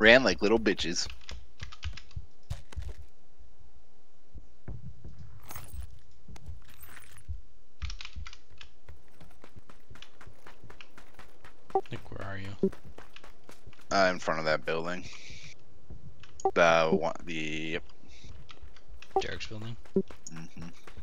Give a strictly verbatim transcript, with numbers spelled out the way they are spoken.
Ran like little bitches. Nick, where are you? Uh, in front of that building. The one, the. Yep. Derek's building? Mm-hmm.